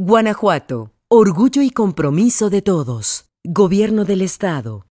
Guanajuato, orgullo y compromiso de todos. Gobierno del Estado.